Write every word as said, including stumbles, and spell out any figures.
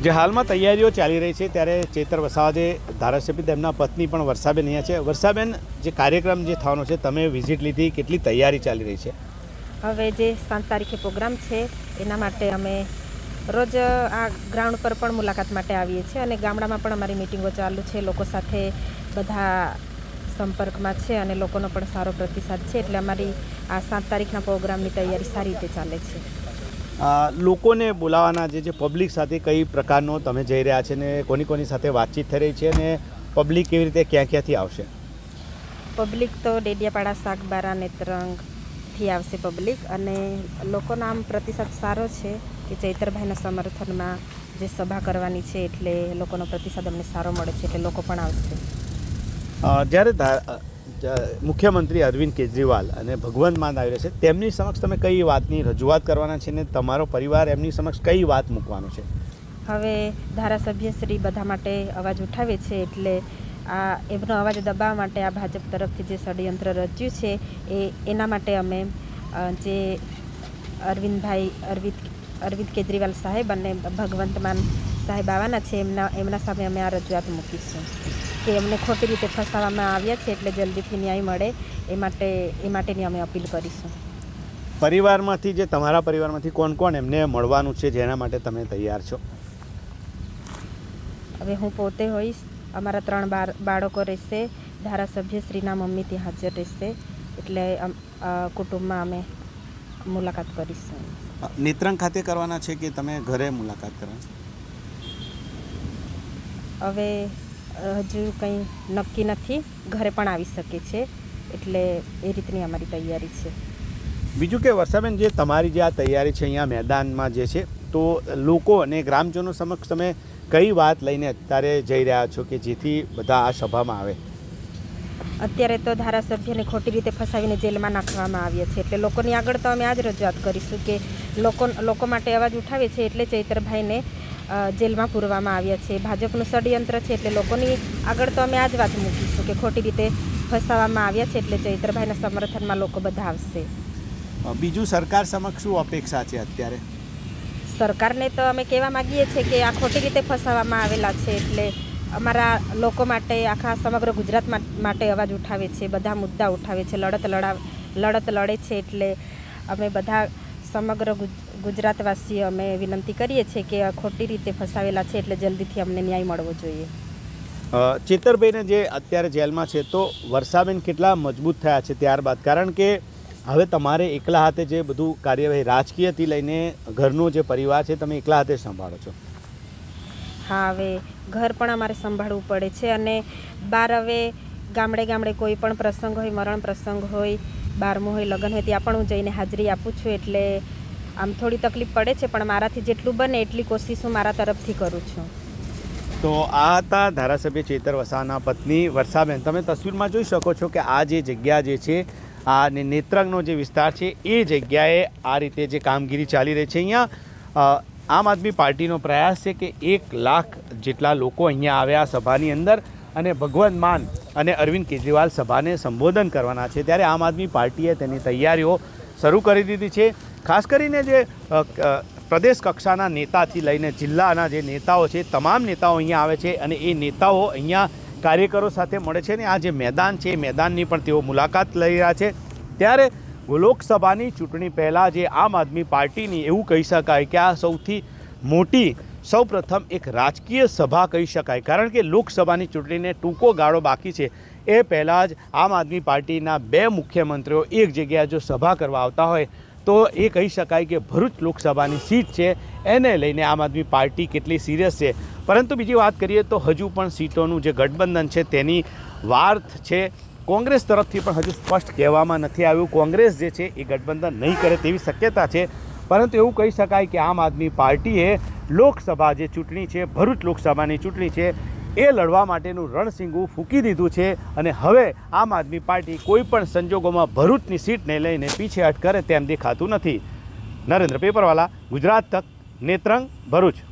જે હાલમાં તૈયારીઓ ચાલી રહી છે ત્યારે ચેતર વસાવા જે ધારાસભ્ય તેમના પત્ની પણ વર્ષાબેન અહીંયા છે। વર્ષાબેન, જે કાર્યક્રમ જે થવાનો છે, તમે વિઝિટ લીધી, કેટલી તૈયારી ચાલી રહી છે? હવે જે સાત તારીખે પ્રોગ્રામ છે એના માટે અમે રોજ આ ગ્રાઉન્ડ પર પણ મુલાકાત માટે આવીએ છીએ અને ગામડામાં પણ અમારી મિટિંગો ચાલુ છે। લોકો સાથે બધા સંપર્કમાં છે અને લોકોનો પણ સારો પ્રતિસાદ છે, એટલે અમારી આ સાત તારીખના પ્રોગ્રામની તૈયારી સારી રીતે ચાલે છે। લોકોને બોલાવવાના જે જે પબ્લિક સાથે કઈ પ્રકારનો તમે જઈ રહ્યા છે ને કોની કોની સાથે વાતચીત થઈ રહી છે અને પબ્લિક કેવી રીતે ક્યાં ક્યાંથી આવશે? પબ્લિક તો ડેડિયાપાડા, સાગબારા, નેત્રંગથી આવશે પબ્લિક, અને લોકોનો આમ પ્રતિસાદ સારો છે કે ચૈતરભાઈના સમર્થનમાં જે સભા કરવાની છે એટલે લોકોનો પ્રતિસાદ અમને સારો મળે છે, એટલે લોકો પણ આવશે। જ્યારે મુખ્યમંત્રી અરવિંદ કેજરીવાલ અને ભગવંત માન આવી રહ્યા છે, તેમની સમક્ષ તમે કઈ વાતની રજૂઆત કરવાના છે ને તમારો પરિવાર એમની સમક્ષ કઈ વાત મૂકવાનો છે? હવે ધારાસભ્ય શ્રી બધા માટે અવાજ ઉઠાવે છે, એટલે આ એમનો અવાજ દબાવવા માટે આ ભાજપ તરફથી જે ષડયંત્ર રચ્યું છે એ એના માટે અમે જે અરવિંદભાઈ અરવિંદ અરવિંદ કેજરીવાલ સાહેબ અને ભગવંત માન સાહેબ આવવાના છે, એમના એમના સામે અમે આ રજૂઆત મૂકીશું કે એમને ખોટી રીતે ફસાવવામાં આવ્યા છે, એટલે જલ્દીથી ન્યાય મળે એ માટે એ માટેની અમે અપીલ કરીશું। પરિવારમાંથી જે તમારા પરિવારમાંથી કોણ કોણ એમને મળવાનું છે જેના માટે તમે તૈયાર છો? હવે હું પોતે હોઈશ, અમારા ત્રણ બાળકો રહેશે, ધારાસભ્ય શ્રીના મમ્મી ત્યાં હાજર રહેશે, એટલે કુટુંબમાં અમે મુલાકાત કરીશું। નેત્રંગ ખાતે કરવાના છે કે તમે ઘરે મુલાકાત કરવાના છે? હવે હજુ કંઈ નક્કી નથી, ઘરે પણ આવી શકે છે, એટલે એ રીતની અમારી તૈયારી છે। બીજું કે વર્ષાબેન, જે તમારી જે આ તૈયારી છે અહીંયા મેદાનમાં જે છે, તો લોકો અને ગ્રામજનો સમક્ષ તમે કઈ વાત લઈને અત્યારે જઈ રહ્યા છો કે જેથી બધા આ સભામાં આવે? અત્યારે તો ધારાસભ્યને ખોટી રીતે ફસાવીને જેલમાં નાખવામાં આવ્યા છે, એટલે લોકોની આગળ તો અમે આ જ રજૂઆત કરીશું કે લોકો લોકો માટે અવાજ ઉઠાવે છે એટલે ચૈતરભાઈને જેલમાં પૂરવામાં આવ્યા છે, ભાજપનું ષડયંત્ર છે, એટલે લોકોની આગળ તો અમે આ જ વાત મૂકીશું કે ખોટી રીતે ફસાવવામાં આવ્યા છે, એટલે ચૈતરભાઈના સમર્થનમાં લોકો બધા આવશે। બીજું, સરકાર સમક્ષ શું અપેક્ષા છે અત્યારે? સરકારને તો અમે કહેવા માગીએ છીએ કે આ ખોટી રીતે ફસાવવામાં આવેલા છે, એટલે અમારા લોકો માટે, આખા સમગ્ર ગુજરાત માટે અવાજ ઉઠાવે છે, બધા મુદ્દા ઉઠાવે છે, લડત લડા લડત લડે છે, એટલે અમે બધા સમગ્ર ગુજરાતવાસીઓ અમે વિનંતી કરીએ છીએ કે ખોટી રીતે ફસાવેલા છે, એટલે જલ્દીથી અમને ન્યાય મળવો જોઈએ। ચેતરભાઈને જે અત્યારે જેલમાં છે, તો વર્ષાબેન કેટલા મજબૂત થયા છે ત્યારબાદ? કારણ કે હવે તમારે એકલા હાથે જે બધું કાર્યવાહી રાજકીયથી લઈને ઘરનો જે પરિવાર છે તમે એકલા હાથે સંભાળો છો? હા, હવે ઘર પણ અમારે સંભાળવું પડે છે, અને બહાર હવે ગામડે ગામડે કોઈ પણ પ્રસંગ હોય, મરણ પ્રસંગ હોય, બારમું હોય, લગ્ન હોય, ત્યાં પણ હું જઈને હાજરી આપું છું, એટલે આમ થોડી તકલીફ પડે છે, પણ મારાથી જેટલું બને એટલી કોશિશ હું મારા તરફથી કરું છું। તો આ હતા ધારાસભ્ય ચેતર વસાવાના પત્ની વર્ષાબેન। તમે તસવીરમાં જોઈ શકો છો કે આ જે જગ્યા જે છે, આ નેત્રંગનો જે વિસ્તાર છે એ જગ્યાએ આ રીતે જે કામગીરી ચાલી રહી છે। અહીંયા આમ આદમી પાર્ટીનો પ્રયાસ છે કે એક લાખ જેટલા લોકો અહીંયા આવ્યા સભાની અંદર, અને ભગવંત માન અને અરવિંદ કેજરીવાલ સભાને સંબોધન કરવાના છે, ત્યારે આમ આદમી પાર્ટીએ તેની તૈયારીઓ શરૂ કરી દીધી છે। ખાસ કરીને જે પ્રદેશ કક્ષાના નેતાથી લઈને જિલ્લાના જે નેતાઓ છે, તમામ નેતાઓ અહીંયા આવે છે, અને એ નેતાઓ અહીંયા કાર્યકરો સાથે મળે છે, ને આ જે મેદાન છે એ મેદાનની પણ તેઓ મુલાકાત લઈ રહ્યા છે। ત્યારે લોકસભાની ચૂંટણી પહેલાં જે આમ આદમી પાર્ટીની એવું કહી શકાય કે આ સૌથી મોટી સૌપ્રથમ એક રાજકીય સભા કહી શકાય, કારણ કે લોકસભાની ચૂંટણીને ટૂંકો ગાળો બાકી છે, એ પહેલાં જ આમ આદમી પાર્ટીના બે મુખ્યમંત્રીઓ એક જગ્યાએ જો સભા કરવા આવતા હોય તો એ કહી શકાય કે ભરૂચ લોકસભાની સીટ છે એને લઈને આમ આદમી પાર્ટી કેટલી સિરિયસ છે। પરંતુ બીજી વાત કરીએ તો હજુ પણ સીટોનું જે ગઠબંધન છે તેની વાર્ત છે, કોંગ્રેસ તરફથી પણ હજુ સ્પષ્ટ કહેવામાં નથી આવ્યું, કોંગ્રેસ જે છે એ ગઠબંધન નહીં કરે તેવી શક્યતા છે। પરંતુ એવું કહી શકાય કે આમ આદમી પાર્ટીએ લોકસભા જે ચૂંટણી છે, ભરૂચ લોકસભાની ચૂંટણી છે, એ લડવા માટેનું રણસીંગું ફૂંકી દીધું છે, અને હવે આમ આદમી પાર્ટી કોઈ પણ સંજોગોમાં ભરૂચની સીટને લઈને પીછેહટ કરે તેમ દેખાતું નથી। નરેન્દ્ર પેપરવાલા, ગુજરાત તક, નેત્રંગ, ભરૂચ।